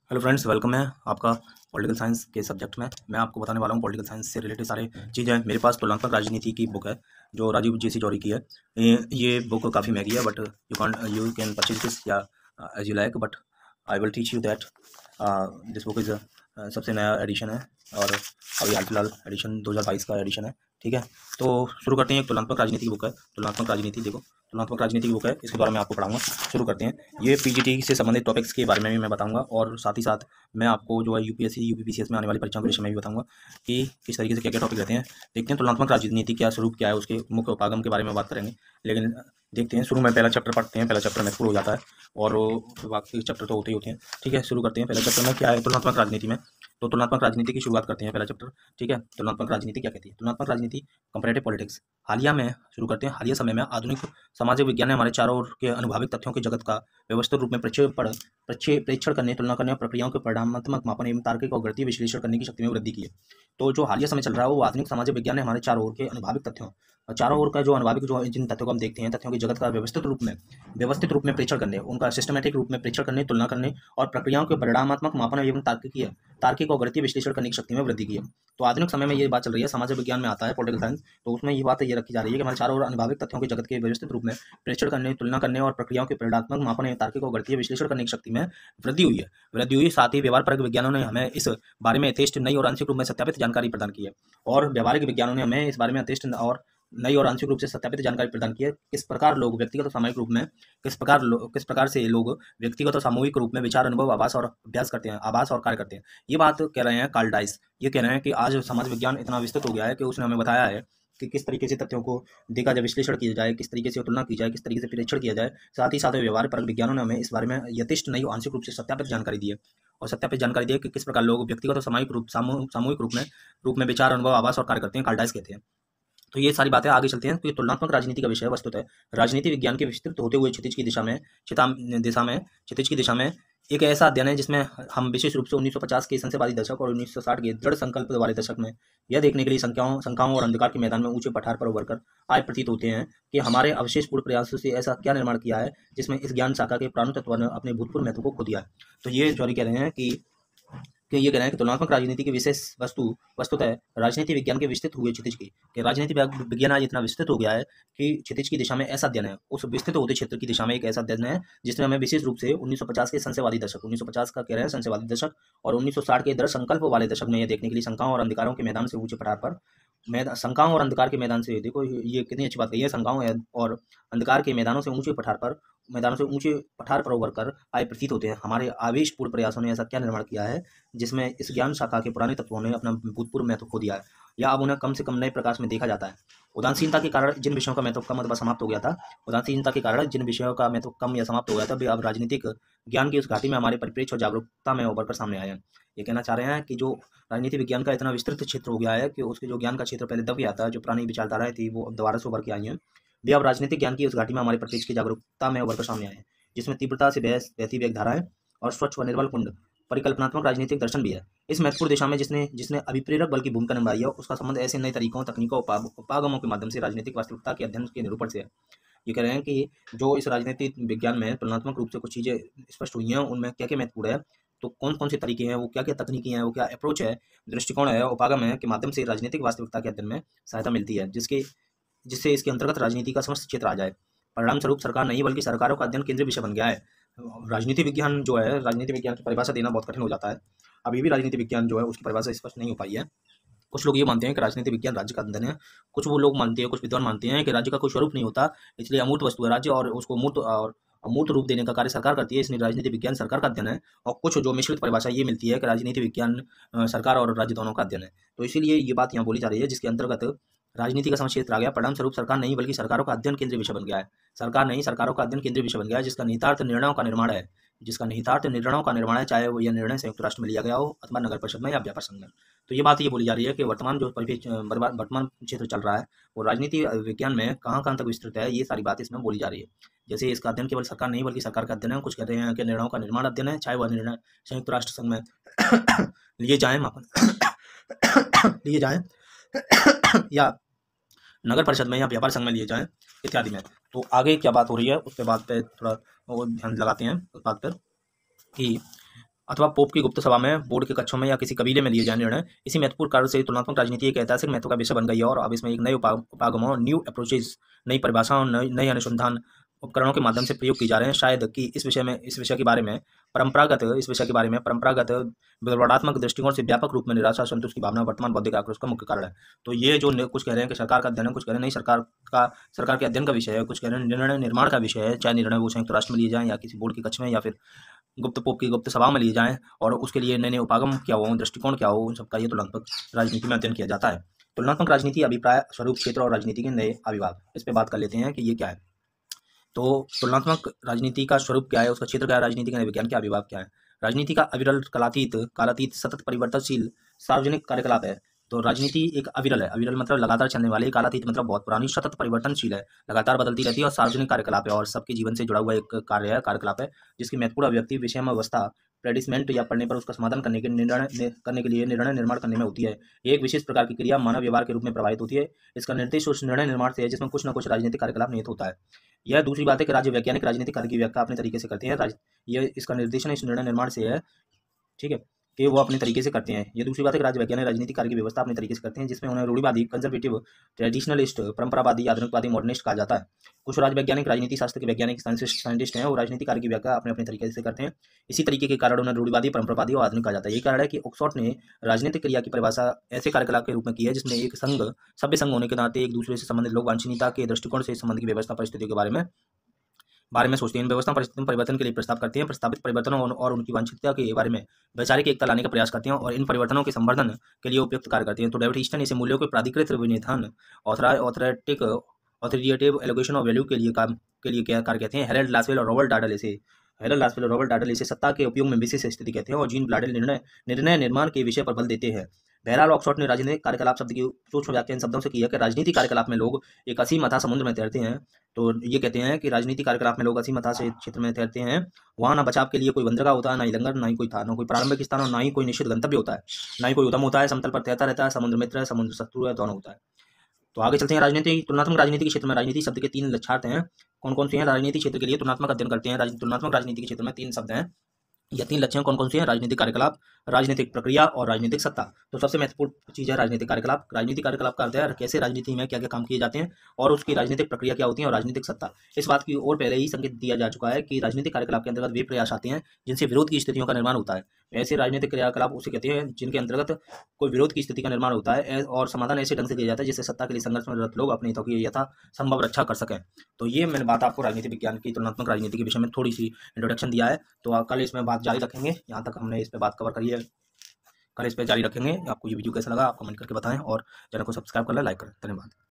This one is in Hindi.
हेलो फ्रेंड्स, वेलकम है आपका पॉलिटिकल साइंस के सब्जेक्ट में। मैं आपको बताने वाला हूँ पॉलिटिकल साइंस से रिलेटेड सारे चीज़ें। मेरे पास तुलनात्मक राजनीति की बुक है जो राजीव जी.सी. जौहरी की है। ये बुक काफ़ी महंगी है, but you can purchase this या as you like, but I will teach you that this book is सबसे नया एडिशन है और अभी हाल फिलहाल एडिशन 2022 का एडिशन है। ठीक है, तो शुरू करते हैं। एक तुलनात्मक राजनीति की बुक है। तुलनात्मक राजनीति देखो, तुलनात्मक राजनीति की बुक है, इसके द्वारा मैं आपको पढ़ाऊंगा। शुरू करते हैं। ये पीजीटी से संबंधित टॉपिक्स के बारे में भी मैं बताऊंगा और साथ ही साथ मैं आपको जो है यूपीएससी यूपीपीसीएस में आने वाली परीक्षाओं के विषय में भी बताऊंगा कि किस तरीके से क्या क्या टॉपिक रहते हैं। देखते हैं तुलनात्मक राजनीति क्या स्वरूप क्या है, उसके मुख्य उपागम के बारे में बात करेंगे। लेकिन देखते हैं, शुरू में पहला चैप्टर पढ़ते हैं। पहला चैप्टर महत्वपूर्ण हो जाता है और बाकी चैप्टर तो होते ही होते हैं। ठीक है, शुरू करते हैं। पहला चैप्टर में क्या है तुलनात्मक राजनीति में। तो तुलनात्मक राजनीति की शुरुआत करते हैं, पहला चैप्टर। ठीक है, तुलनात्मक राजनीति क्या कहती है। तुलनात्मक राजनीति, कंपैरेटिव पॉलिटिक्स। हालिया में शुरू करते हैं। हालिया समय में आधुनिक सामाजिक विज्ञान ने हमारे चारों ओर के अनुभविक तथ्यों के जगत का व्यवस्थित रूप में प्रेक्षण करने, तुलना करने और प्रक्रियाओं के परिणामात्मक मापन एवं तार्किक और गणितीय विश्लेषण करने की शक्ति में वृद्धि की है। तो जो हालिया समय चल रहा है वो आधुनिक सामाजिक विज्ञान ने हमारे चारों ओर के अनुभविक तथ्यों और चारों ओर का जो अनुभविक जो जिन तथ्यों को हम देखते हैं, तथ्यों के जगत का व्यवस्थित रूप में प्रेक्षण करने, उनका सिस्टमेटिक रूप में प्रेक्षण करने, तुलना करने और प्रक्रियाओं के परिणामात्मक मापन एवं तार्किक और गणितीय विश्लेषण करने की शक्ति में वृद्धि की है। तो आधुनिक समय में ये बात चल रही है, सामाजिक विज्ञान में आता है पॉलिटिकल साइंस, तो उसमें ये बात ये रखी जा रही है कि हमारे चारों ओर अनुभविक तथ्यों के जगत के व्यवस्थित रूप में प्रेक्षण करने, तुलना करने और प्रक्रियाओं के परिणात्मक मापन एवं तार्किक और गणितीय विश्लेषण करने की शक्ति में वृद्धि हुई है। साथ ही व्यवहार परक विज्ञानों ने हमें इस बारे में यथेष्ट नई और आंशिक रूप में सत्यापित जानकारी प्रदान की है। और व्यवहारिक विज्ञानों ने हमें इस बारे में यथेष्ट और नई और आंशिक रूप से सत्यापित जानकारी प्रदान की है। किस प्रकार से लोग व्यक्तिगत और सामूहिक रूप में विचार, अनुभव, आभास और कार्य करते हैं। ये बात कह रहे हैं कार्ल डाइस। ये कह रहे हैं कि आज समाज विज्ञान इतना विस्तृत हो गया है कि उसने हमें बताया है कि किस तरीके से तथ्यों को देखा जाए, विश्लेषण किया जाए, किस तरीके से तुलना की जाए, किस तरीके से परीक्षण किया जाए। साथ ही साथ व्यवहार परक विज्ञानों ने हमें इस बारे में यथेष्ट नई आंशिक रूप से सत्यापित जानकारी दी है कि किस प्रकार लोग व्यक्तिगत और सामूहिक रूप में विचार, अनुभव, आभास और कार्य करते हैं, कार्ल डाइस कहते हैं। तो ये सारी बातें आगे चलते हैं। तो ये तुलनात्मक राजनीति का विषय वस्तुतः राजनीति विज्ञान के विस्तृत होते हुए क्षितिज की दिशा में एक ऐसा अध्ययन है जिसमें हम विशेष रूप से 1950 के संशयवादी दशक और 1960 के दृढ़ संकल्प वाले दशक में यह देखने के लिए शंकाओं और अंधकार के मैदान में ऊंचे पठार पर उभर कर आए प्रतीत होते हैं कि हमारे अवशेषपूर्ण प्रयासों से ऐसा क्या निर्माण किया है जिसमें इस ज्ञान शाखा के प्राणु तत्व ने अपने भूतपूर्व महत्व को खो दिया है। तो ये जॉरी कह रहे हैं कि तुलनात्मक राजनीति की विशेष वस्तुतः राजनीति विज्ञान के विस्तृत हुए क्षितिज की, कि राजनीति विज्ञान आज इतना विस्तृत हो गया है कि क्षितिज की दिशा में ऐसा अध्ययन है, उस विस्तृत होते क्षेत्र की दिशा में एक ऐसा अध्ययन है जिसमें हमें विशेष रूप से 1950 के संशयवादी दशक, 1950 का कह रहे हैं संशयवादी दशक, और 1960 के दृढ़ संकल्प वाले दशक में यह देखने के लिए शंकाओं और अंधकारों के मैदान से ऊंचे पठार पर शंकाओं और अंधकार के मैदान से, देखो ये कितनी अच्छी बात कही है, शंकाओं और अंधकार के मैदानों से ऊंचे पठार पर उभर कर आए प्रतीत होते हैं। हमारे आवेशपूर्ण प्रयासों ने ऐसा क्या निर्माण किया है जिसमें इस ज्ञान शाखा के पुराने तत्वों ने अपना भूतपूर्व महत्व खो दिया है या अब उन्हें कम से कम नए प्रकाश में देखा जाता है। उदासीनता के कारण जिन विषयों का महत्व कम अथवा समाप्त हो गया था, उदासीनता के कारण जिन विषयों का महत्व कम या समाप्त हो गया था, वे अब राजनीतिक ज्ञान की उस घाटी में हमारे परिप्रेक्ष्य और जागरूकता में उभर कर सामने आए हैं। ये कहना चाह रहे हैं कि जो राजनीति विज्ञान का इतना विस्तृत क्षेत्र हो गया है कि उसके जो ज्ञान का क्षेत्र पहले दब गया था, जो पुरानी विचारधाराएं थी वो अब दोबारा से उभर के आई हैं, वे अब राजनीतिक ज्ञान की उस घाटी में हमारे प्रत्यक्ष की जागरूकता में उभर कर सामने आए हैं, जिसमें तीव्रता से बहती वेग धाराएं और स्वच्छ व निर्मल कुंड परिकल्पनात्मक राजनीतिक दर्शन भी है। इस महत्वपूर्ण दिशा में जिसने अभिप्रेरक बल की भूमिका निभाई है, उसका संबंध ऐसे नए तरीकों, तकनीकों, उपागमों के माध्यम से राजनीतिक वास्तविकता के अध्ययन के निरूपण से है। ये कह रहे हैं कि जो इस राजनीतिक विज्ञान में तुलनात्मक रूप से कुछ चीज़ें स्पष्ट हुई हैं, उनमें क्या क्या महत्वपूर्ण है, तो कौन कौन से तरीके हैं, वो क्या क्या तकनीकी हैं, वो क्या अप्रोच है, दृष्टिकोण है, उपागम है, के माध्यम से राजनीतिक वास्तविकता के अध्ययन में सहायता मिलती है, जिससे इसके अंतर्गत राजनीति का समस्त क्षेत्र आ जाए। परिणाम स्वरूप सरकार नहीं बल्कि सरकारों का अध्ययन केंद्रीय विषय बन गया है। राजनीति विज्ञान जो है, राजनीति विज्ञान की परिभाषा देना बहुत कठिन हो जाता है। अभी भी राजनीति विज्ञान जो है उसकी परिभाषा स्पष्ट नहीं हो पाई है। कुछ लोग ये मानते हैं कि राजनीति विज्ञान राज्य का अध्ययन है, कुछ वो लोग मानते हैं, कुछ विद्वान मानते हैं कि राज्य का कोई स्वरूप नहीं होता, इसलिए अमूर्त वस्तु है राज्य और उसको मूर्त रूप देने का कार्य सरकार करती है, इसलिए राजनीति विज्ञान सरकार का अध्ययन है। और कुछ जो मिश्रित परिभाषा ये मिलती है कि राजनीति विज्ञान सरकार और राज्य दोनों का अध्ययन है। तो इसीलिए ये बात यहाँ बोली जा रही है, जिसके अंतर्गत राजनीति का समस्त क्षेत्र आ गया। परिणाम स्वरूप सरकार नहीं बल्कि सरकारों का अध्ययन केंद्रीय विषय बन गया है। सरकार नहीं, सरकारों का अध्ययन केंद्रीय विषय बन गया है, जिसका निहितार्थ निर्णयों का निर्माण है, चाहे वो यह निर्णय संयुक्त राष्ट्र में लिया गया हो अथवा नगर परिषद में या व्यापार संघ में। तो ये बात ये बोली जा रही है कि वर्तमान क्षेत्र चल रहा है वो राजनीति विज्ञान में कहाँ कहाँ तक विस्तृत है, ये सारी बातें इसमें बोली जा रही है। जैसे इसका अध्ययन केवल सरकार नहीं बल्कि सरकार का अध्ययन है। कुछ कहते हैं कि निर्णयों का निर्माण अध्ययन है, चाहे वह निर्णय संयुक्त राष्ट्र संघ में लिए जाए या नगर परिषद में या व्यापार संघ में लिए जाएं इत्यादि में। तो आगे क्या बात हो रही है उस पर बात पे थोड़ा ध्यान लगाते हैं उस बात पर कि अथवा पोप की गुप्त सभा में, बोर्ड के कक्षों में या किसी कबीले में लिए जाए निर्णय। इसी महत्वपूर्ण कारण से तुलनात्मक राजनीति एक ऐतिहासिक महत्व का विषय बन गई है और अब इसमें एक नए उपागमों, न्यू अप्रोचेज, नई परिभाषाओं, नए अनुसंधान उपकरणों के माध्यम से प्रयोग किए जा रहे हैं। शायद कि इस विषय के बारे में परंपरागत विवरणात्मक दृष्टिकोण से व्यापक रूप में निराशा, असंतोष की भावना वर्तमान बौद्धिक आक्रोश का मुख्य कारण है। तो ये जो कुछ कह रहे हैं कि सरकार का अध्ययन है, कुछ कह रहे हैं नहीं सरकार के अध्ययन का विषय है, कुछ कह रहे हैं निर्णय निर्माण का विषय है, चाहे निर्णय वो संयुक्त राष्ट्र में लिए जाएं या किसी बोर्ड के कक्ष में या फिर पोप की गुप्त सभा में लिए जाएं, और उसके लिए नए नए उपागम क्या हो, दृष्टिकोण क्या हो, उन सबका ये तुलनात्मक राजनीति में अध्ययन किया जाता है। तुलनात्मक राजनीति अभिप्राय, स्वरूप, क्षेत्र और राजनीति के नए अविभाग, इस पर बात कर लेते हैं कि ये क्या है। तो तुलनात्मक राजनीति का स्वरूप क्या है, उसका क्षेत्र क्या है, राजनीति का विज्ञान क्या अभिभाग क्या है। राजनीति का अविरल, कालातीत, सतत परिवर्तनशील सार्वजनिक कार्यकलाप है। तो राजनीति एक अविरल है, अविरल मतलब लगातार चलने वाली, कालातीत मतलब बहुत पुरानी, सतत परिवर्तनशील है, लगातार बदलती रहती है, और सार्वजनिक कार्यकलाप है और सबके जीवन से जुड़ा हुआ एक कार्यकलाप है, जिसकी महत्वपूर्ण अभिव्यक्ति विषय अवस्था, प्रेडिसमेंट या पढ़ने पर उसका समाधान करने के लिए निर्णय निर्माण करने में होती है। ये एक विशेष प्रकार की क्रिया मानव व्यवहार के रूप में प्रभावित होती है। इसका निर्देश उस निर्णय निर्माण से है जिसमें कुछ न कुछ राजनीतिक कार्यकलाप निहित होता है। यह दूसरी बात है कि राज्य वैज्ञानिक राजनीतिक कार्य की व्याख्या अपने तरीके से करते हैं। ये इसका निर्देशन इस निर्णय निर्माण से है, ठीक है, कि वो अपने तरीके से करते हैं। ये दूसरी बात है कि राज्य वैज्ञानिक राजनीतिक कार्य की व्यवस्था अपने तरीके से करते हैं, जिसमें उन्हें रूढ़िवादी, कंजर्वेटिव, ट्रेडिशनलिस्ट, परंपरावादी, आधुनिकवादी, मॉडर्निस्ट कहा जाता है। कुछ राज्य वैज्ञानिक राजनीति शास्त्र के वैज्ञानिक साइंटिस्ट हैं, वो राजनीतिक कार्य की व्याख्या अपने अपने तरीके से करते हैं। इसी तरीके के कारण उन्हें रूढ़िवादी, परंपरावादी और आधुनिक कहा जाता है। यही कारण है कि ऑक्सफोर्ड ने राजनीतिक क्रिया की परिभाषा ऐसे कार्यकलाप के रूप में की है जिसमें एक सभ्य संघ होने के नाते एक दूसरे से संबंधित लोग वांछनीयता के दृष्टिकोण से इस संबंध की व्यवस्था परिस्थितियों के बारे में सोचते हैं, व्यवस्था परिवर्तन के लिए प्रस्ताव करते हैं, प्रस्तावित परिवर्तनों और उनकी वांछितता के बारे में वैचारिक एकता लाने का प्रयास करते हैं और इन परिवर्तनों के संवर्धन के लिए उपयुक्त कार्य करते हैं। तो डेविड ईस्टन इसे मूल्यों के प्राधिकृत विनिधान, ऑथोरिटेटिव एलोकेशन ऑफ वैल्यू के लिए क्या कार्य कहते हैं। हेरल्ड लासवेल और रॉबर्ट डाडल इसे सत्ता के उपयोग में विशेष स्थिति कहते हैं और जीन ब्लाडेल निर्णय निर्माण के विषय पर बल देते हैं। बहरहाल ऑक्सफोर्ड ने राजनीतिक कार्यकलाप शब्द की सूक्ष्म व्याख्या इन शब्दों से की है कि राजनीतिक कार्यकलाप में लोग एक असीम अथाह समुद्र में तैरते हैं। तो ये कहते हैं कि राजनीतिक कार्यकलाप में लोग असीम अथाह से क्षेत्र में तैरते हैं, वहाँ ना बचाव के लिए कोई बंदरगाह होता है, ना ही लंगर, ना ही कोई था, ना कोई प्रारंभिक स्थान और ना ही कोई निश्चित गंतव्य होता है, ना ही कोई उद्यम होता है, समतल पर तैरता रहता है, समुद्र मित्र है, समुद्र शत्रु है, दोनों होता है। तो आगे चलते हैं। राजनीति, तुलनात्मक राजनीति के क्षेत्र में राजनीति शब्द के 3 लक्षणार्थ हैं। कौन कौन से हैं? राजनीति क्षेत्र के लिए तुलनात्मक अध्ययन करते हैं। तुलनात्मक राजनीति के क्षेत्र में 3 शब्द हैं या 3 लक्षण कौन कौन से हैं? राजनीतिक कार्यकलाप, राजनीतिक प्रक्रिया और राजनीतिक सत्ता। तो सबसे महत्वपूर्ण चीज है राजनीतिक कार्यकलाप। राजनीतिक कार्यकलाप का अर्थ है कैसे राजनीति में क्या क्या काम किए जाते हैं और उसकी राजनीतिक प्रक्रिया क्या होती है और राजनीतिक सत्ता। इस बात की ओर पहले ही संकेत दिया जा चुका है कि राजनीतिक कार्यकलाप के अंतर्गत वे प्रयास आते हैं जिनसे विरोध की स्थितियों का निर्माण होता है। ऐसे राजनीतिक क्रियाकलाप उसे कहते हैं जिनके अंतर्गत कोई विरोध की स्थिति का निर्माण होता है और समाधान ऐसे ढंग से किया जाता है जिससे सत्ता के लिए संघर्ष में रत लोग अपने हितों की यथासंभव रक्षा कर सकें। तो ये मैंने बात आपको राजनीति विज्ञान की तुलनात्मक राजनीति के विषय में थोड़ी सी इंट्रोडक्शन दिया है। तो कल इसमें बात जारी रखेंगे, यहाँ तक हमने इस पर बात कवर करी है, कल इस पर जारी रखेंगे। आपको ये वीडियो कैसा लगा आप कमेंट करके बताएं और चैनल को सब्सक्राइब कर लें, लाइक करें। धन्यवाद।